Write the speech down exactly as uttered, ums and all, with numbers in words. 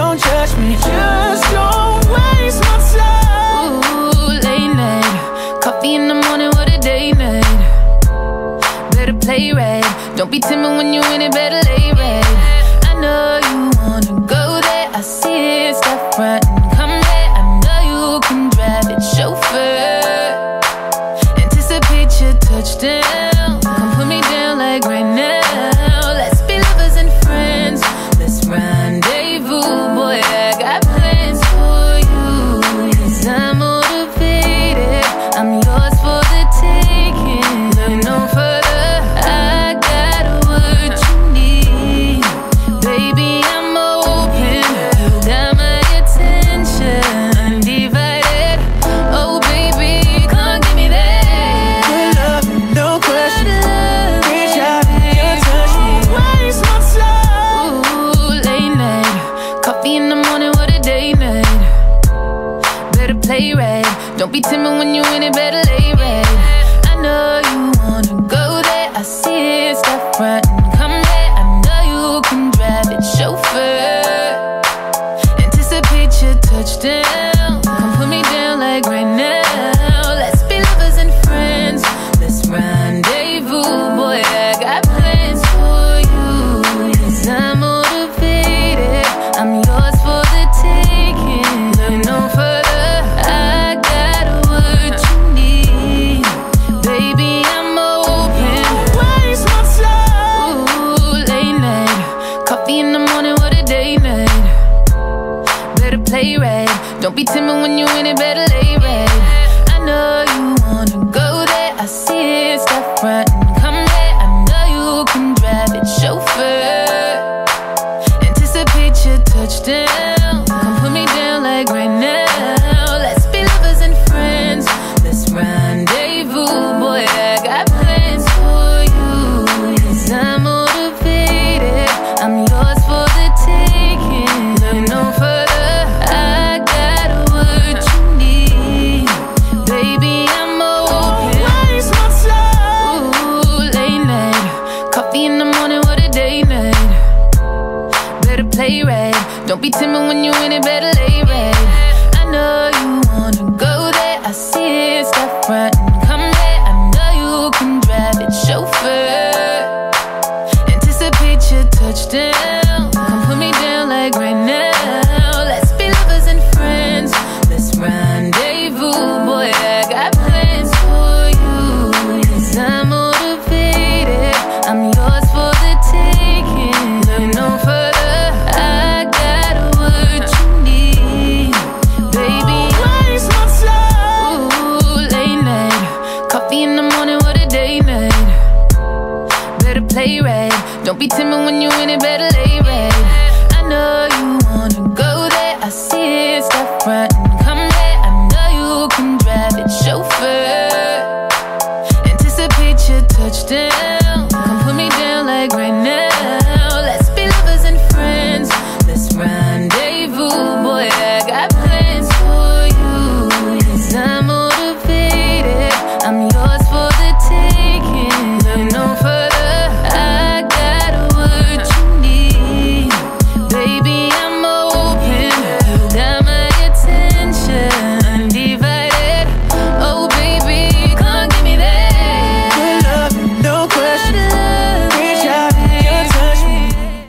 don't judge me, just don't waste my time. Ooh, late night, coffee in the morning, what a day night. Better play right, don't be timid when you win it, better lay right. I know you wanna go there, I see it, step front and come back. I know you can drive it, chauffeur. Anticipate your touchdown, come put me down like right now. Let's be lovers and friends, let's rendezvous. Boy, I got plans for you, 'cause I'm motivated, I'm yours for the taking. Look no further, I got what you need. Baby, I'm open, you got my attention, undivided. Oh baby, come on, give me that. Good love, no question. Reach out, just touch me, waste my time. Ooh, late night, coffee in the morning, what a day night. Better play right, don't be timid when you win it, better lay right. I know you wanna go there, I see it, step front and come back. I know you can drive it, chauffeur. Anticipate your touchdown, come put me down like right now. Let's be lovers and friends, let's rendezvous. Boy, I got plans for you, 'cause I'm motivated, I'm yours for the taking. Look no further, I got what you need. Baby, I'm open, Waste my time. ooh, late night, coffee in the morning, what a day night. Better play right, don't be timid when you win it, better lay right. I know you wanna go there, I see it, step front and come back. I know you can drive it, chauffeur. Anticipate your touchdown, come put me down like right now. Let's be lovers and friends, let's rendezvous. Boy, I got plans for you, 'cause I'm motivated, I'm yours for the taking. Look no further, I got what you need. Baby, I'm open, Waste my time. ooh, late night, coffee in the morning, what a day night. Better play right, don't be timid when you win it, better lay right. I know